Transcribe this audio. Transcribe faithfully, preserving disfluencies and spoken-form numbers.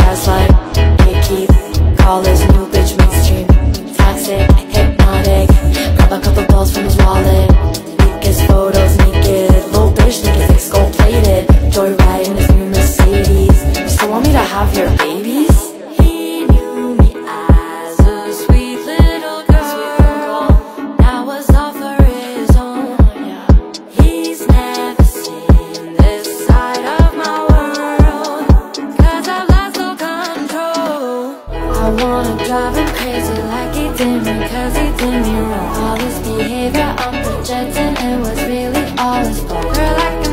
gaslight, gatekeep, call his new bitch mainstream. Toxic, hypnotic, grab a couple balls from his wallet. Weakest photos naked, little bitch think it's like gold plated. Joyride in his new Mercedes. You still want me to have your babies? He knew me as a sweet little girl. That was all for his own. He's never seen this side of my world, cause I've lost all control. I wanna drive him crazy like he did me, cause he did me wrong. All his behavior I'm projecting, it was really all his fault. Girl, I can